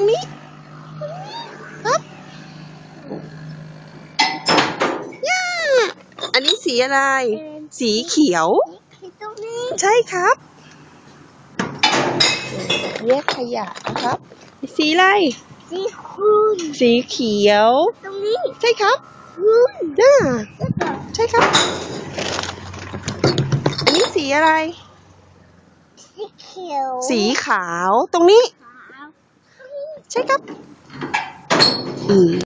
รงนี้ครับย่าอันนี้สีอะไรสีเขียวตรงนี้ใช่ครับแยกขยะนะครับสีอะไรสีคุณสีเขียวตรงนี้ใช่ครับคุณใช่ครับอันนี้สีอะไรสีเขียวสีขาวตรงนี้ขาวใช่ครับ